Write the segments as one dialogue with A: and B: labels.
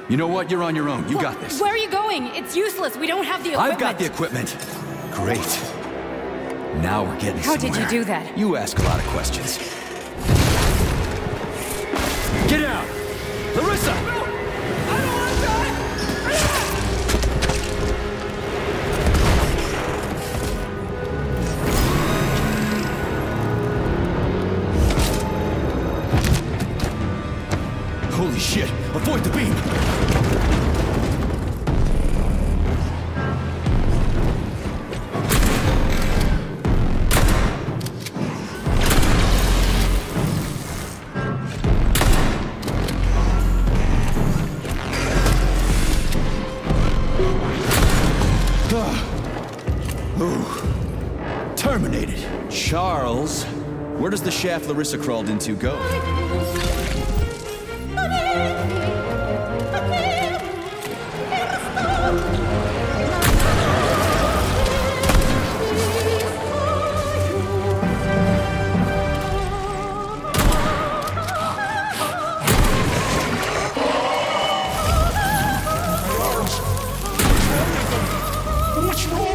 A: You know what? You're on your own. You got this.
B: Where are you going? It's useless. We don't have the equipment.
A: I've got the equipment. Great. Now we're getting
B: How
A: somewhere.
B: did you do that?
A: You ask a lot of questions. Get out! Larissa!
B: No! I don't want to die!
A: Holy shit! Avoid the beam! Terminated. Charles, where does the shaft Larissa crawled into go?
C: What's wrong?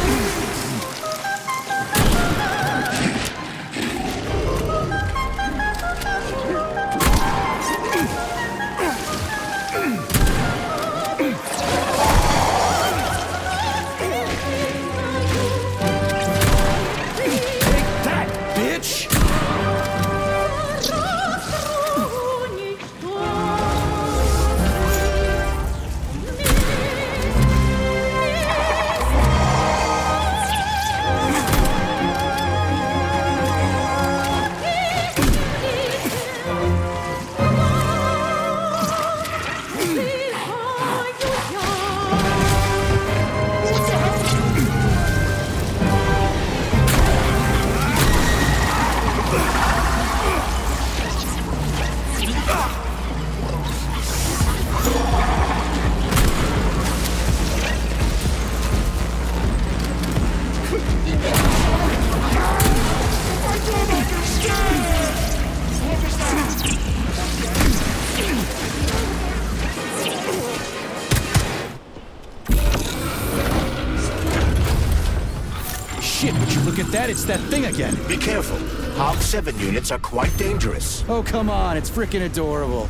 A: Shit, would you look at that? It's that thing again.
C: Be careful. Hog 7 units are quite dangerous.
A: Oh, come on. It's freaking adorable.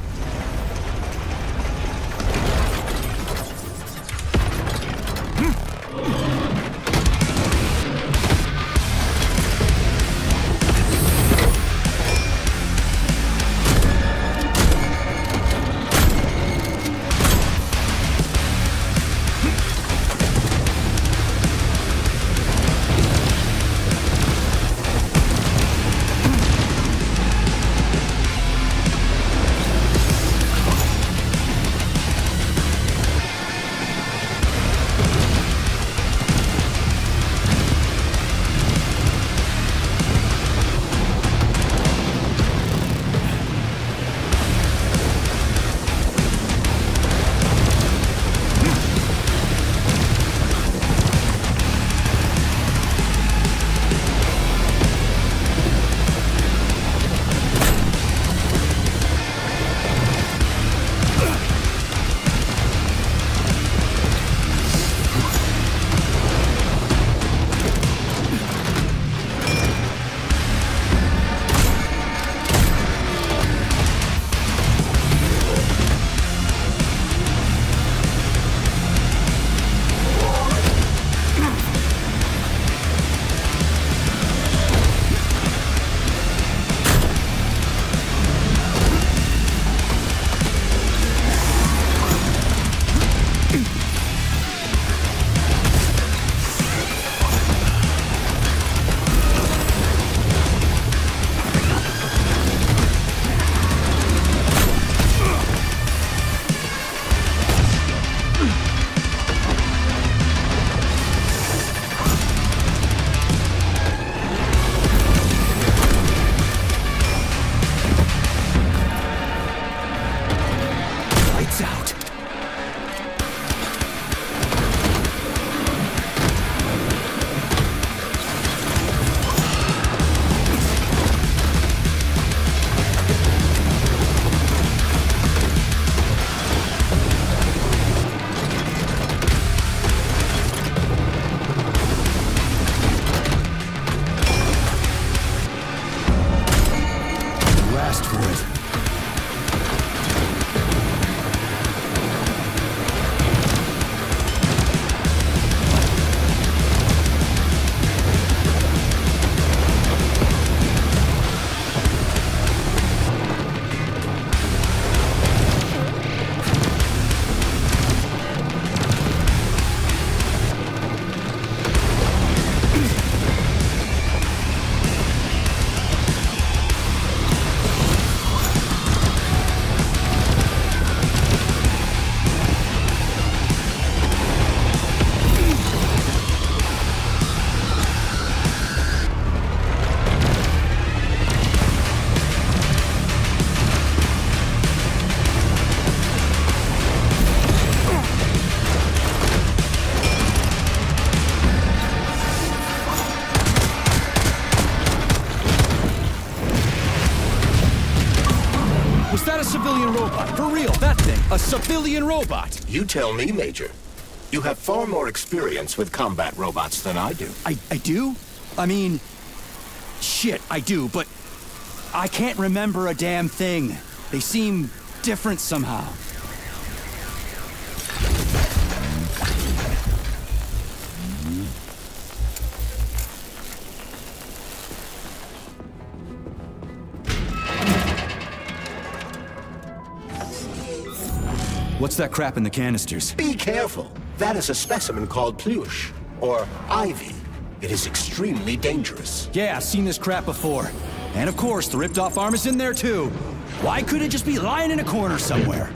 A: A civilian robot!
C: You tell me, Major. You have far more experience with combat robots than I do.
A: I do? I mean... Shit, I do, but... I can't remember a damn thing. They seem different somehow. What's that crap in the canisters?
C: Be careful. That is a specimen called Plush, or Ivy. It is extremely dangerous.
A: Yeah, I've seen this crap before. And of course, the ripped-off arm is in there too. Why couldn't it just be lying in a corner somewhere?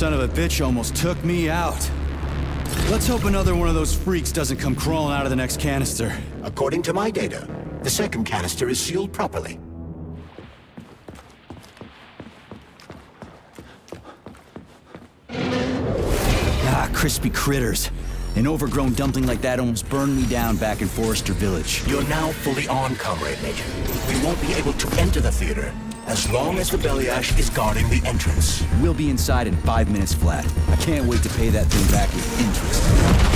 A: son of a bitch almost took me out. Let's hope another one of those freaks doesn't come crawling out of the next canister.
C: According to my data, the second canister is sealed properly.
A: Ah, crispy critters. An overgrown dumpling like that almost burned me down back in Forrester Village.
C: You're now fully on, Comrade Major. We won't be able to enter the theater as long as the Beliash is guarding the entrance.
A: We'll be inside in 5 minutes flat. I can't wait to pay that thing back with interest.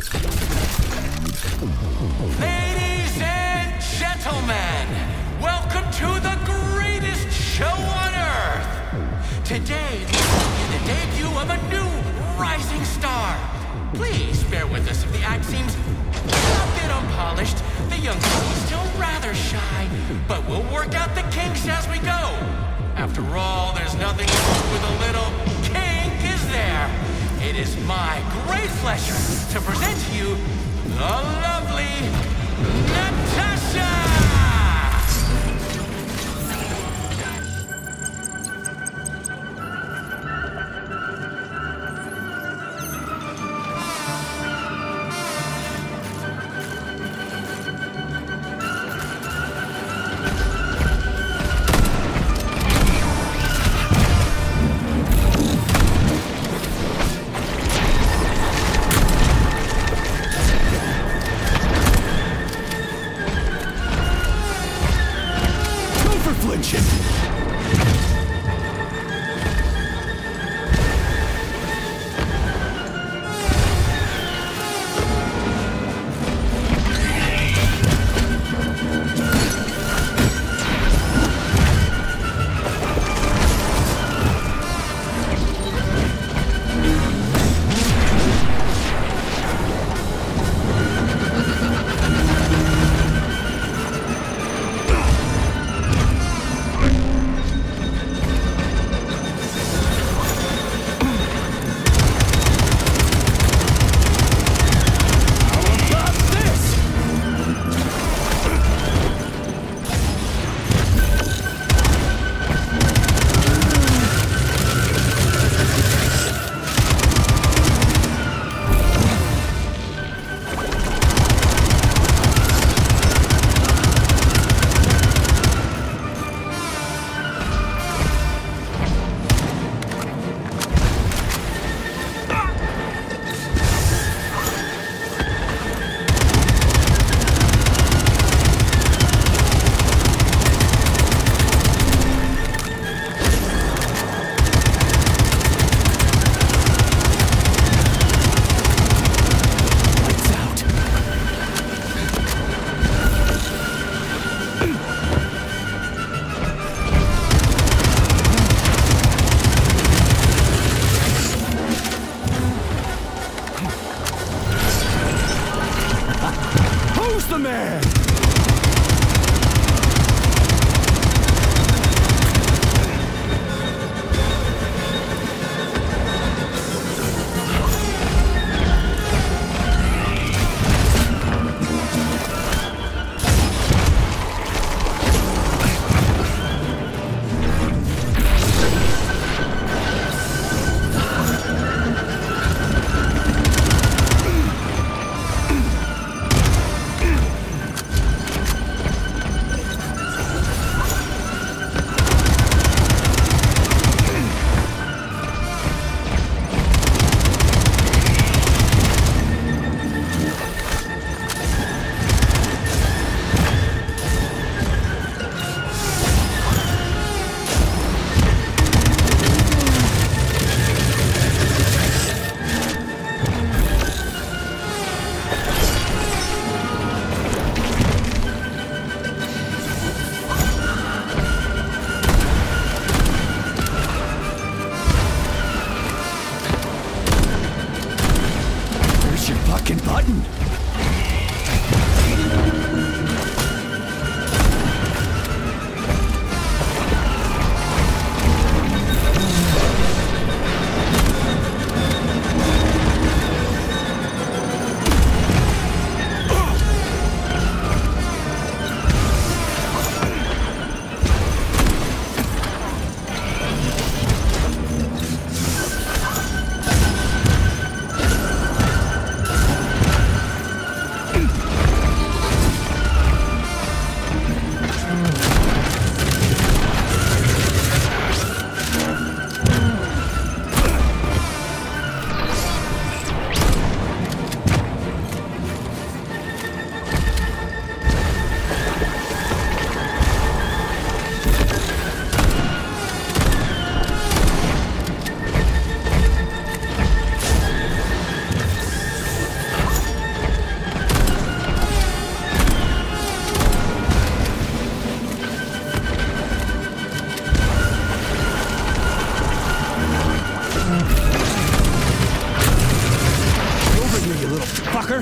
D: Ladies and gentlemen, welcome to the greatest show on Earth! Today, is the debut of a new rising star. Please bear with us if the act seems a bit unpolished. The young lady's still rather shy, but we'll work out the kinks as we go. After all, there's nothing wrong with a little kink, is there? It is my great pleasure to present to you the lovely Natasha!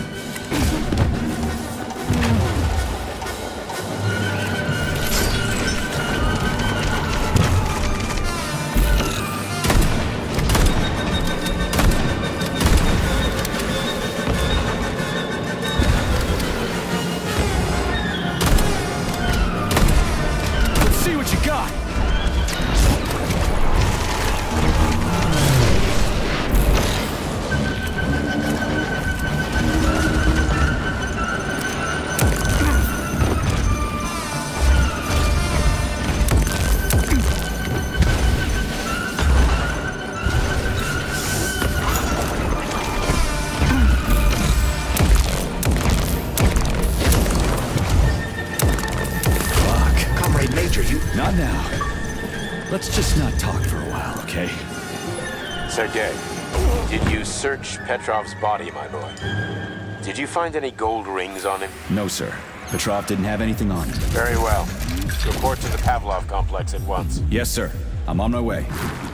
A: Let's see what you got. Not now. Let's just not talk for a while, okay?
E: Sergei, did you search Petrov's body, my boy? Did you find any gold rings on him?
A: No, sir. Petrov didn't have anything on him.
E: Very well. Report to the Pavlov complex at once.
A: Yes, sir. I'm on my way.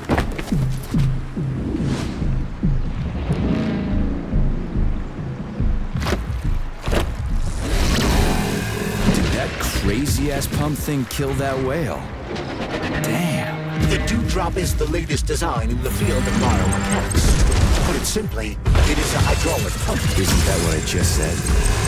A: Crazy-ass pump thing killed that whale. Damn.
C: The Dewdrop is the latest design in the field of biomechanics. Put it simply, it is a hydraulic pump.
A: Isn't that what I just said?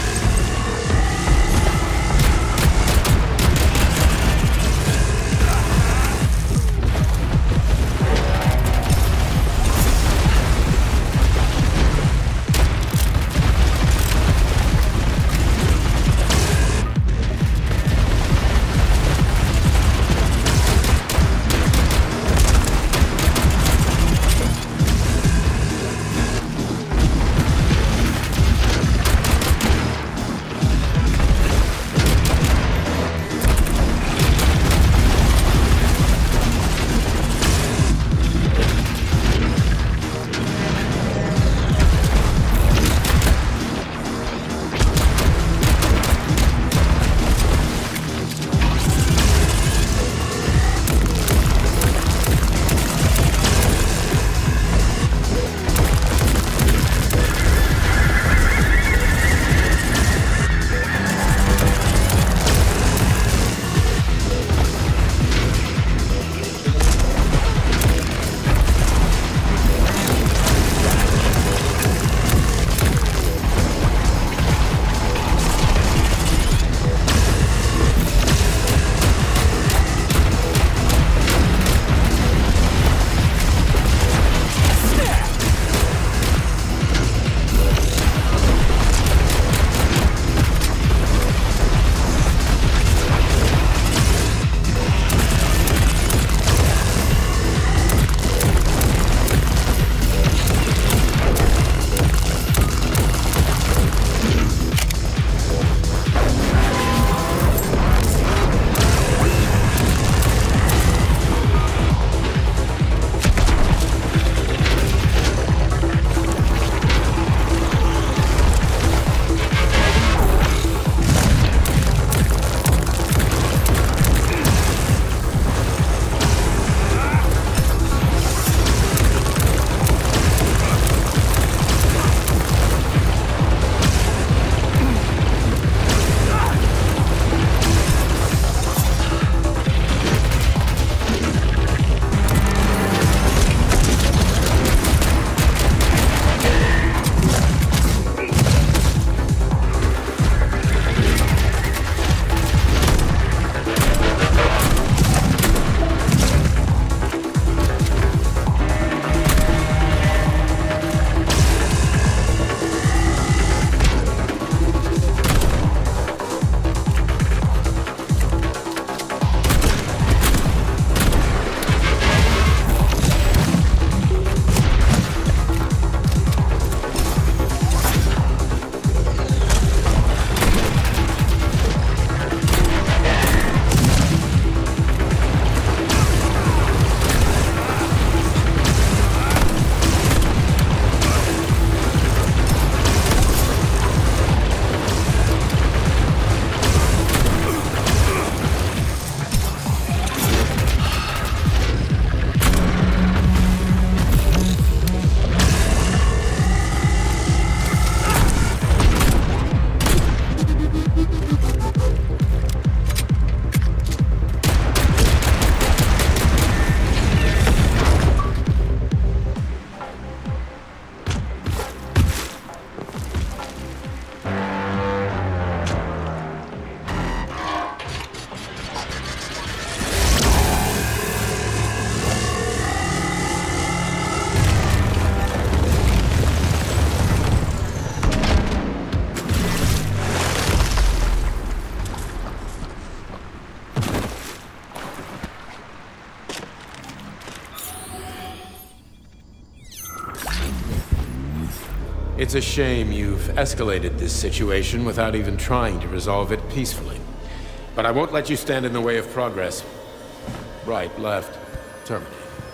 E: It's a shame you've escalated this situation without even trying to resolve it peacefully. But I won't let you stand in the way of progress. Right, left, terminate.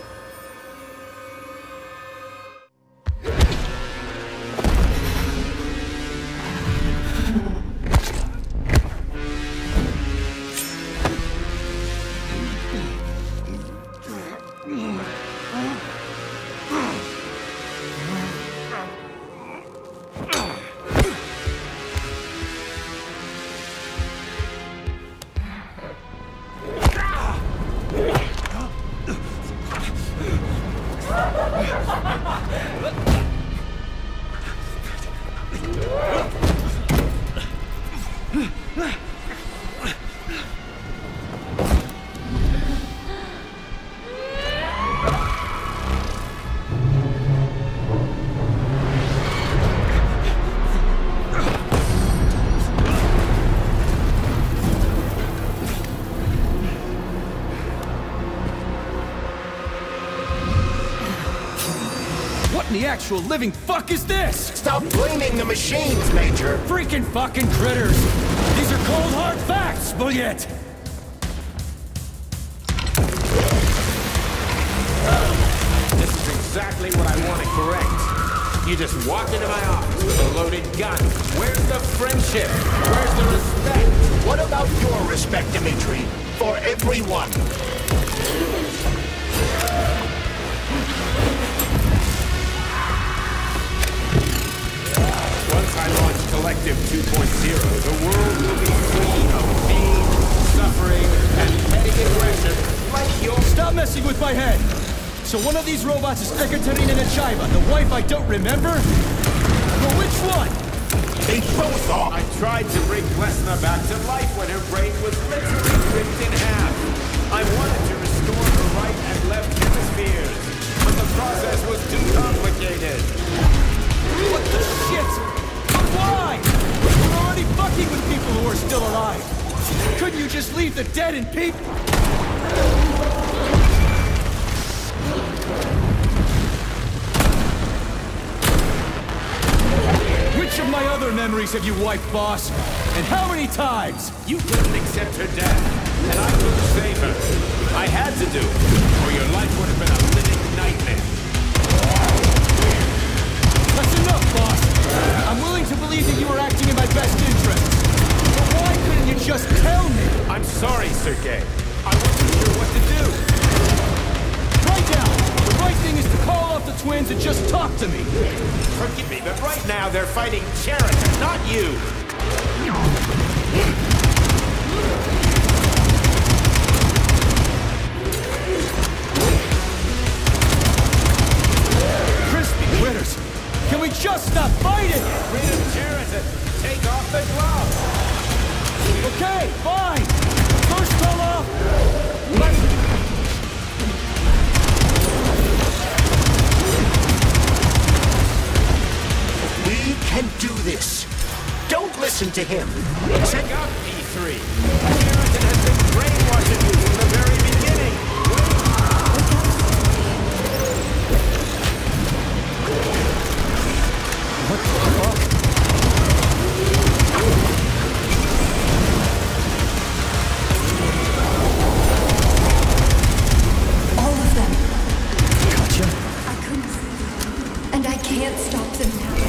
A: The actual living fuck is this?
C: Stop blaming the machines, Major!
A: Freaking fucking critters! These are cold hard facts, Bulliet!
E: This is exactly what I want to correct. You just walked into my office with a loaded gun. Where's the friendship? Where's the respect?
C: What about your respect, Dimitri? For everyone?
E: Once I launch Collective 2.0, the world will be free of pain, suffering, and petty aggression like yours.
A: Stop messing with my head! So one of these robots is Ekaterina Nechaeva, the wife I don't remember? But which one?
C: They both are!
E: I tried to bring Lesna back to life when her brain was literally ripped in half. I wanted to restore her right and left hemispheres, but the process was too complicated.
A: What the shit? But why? You're already fucking with people who are still alive. Couldn't you just leave the dead in peace? Which of my other memories have you wiped, boss? And how many times?
E: You couldn't accept her death, and I couldn't save her. I had to do it, or your life would have been a living nightmare.
A: That's enough, boss! I'm willing to believe that you were acting in my best interests. But why couldn't you just tell me?
E: I'm sorry, Sergei. I wasn't sure what to do.
A: Right now, the right thing is to call off the twins and just talk to me.
E: Forgive me, but right now they're fighting Cheriton, not you.
A: Crispy critters! Can we just stop fighting?
E: Get rid of Cheriton. Take off the glove.
A: Okay, fine. First call off.
C: We can do this. Don't listen to him.
E: Check out P3. Cheriton has been brainwashing you from the very beginning.
A: What the fuck?
F: All of them.
A: Katya?
F: I couldn't see them. And I can't stop them now.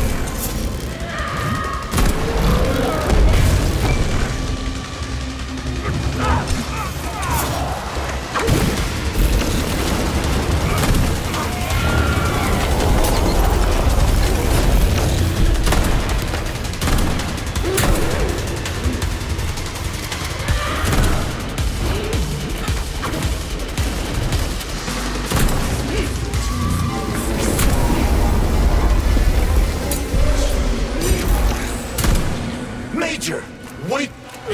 C: Major! Wait!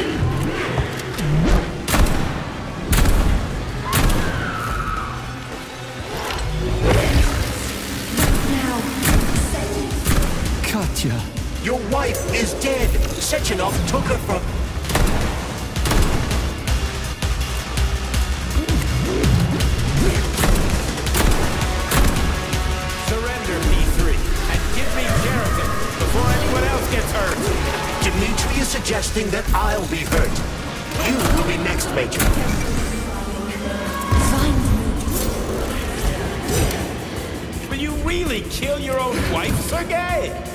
F: Now.
A: Katya.
C: Your wife is dead! Sechenov took her from...
E: Surrender, P3, and give me Cheriton.
C: you suggesting that I'll be hurt? You will be next, Major.
E: Will you really kill your own wife, Sergei?